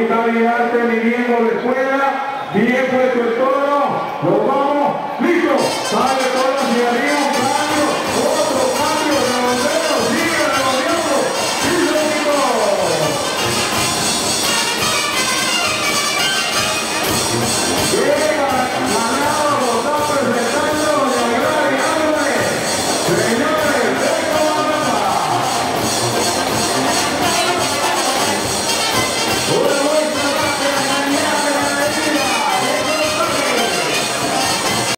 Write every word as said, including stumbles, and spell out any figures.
Ahí está Vigarte, mi viejo de escuela. Bien puesto el toro. Lo vamos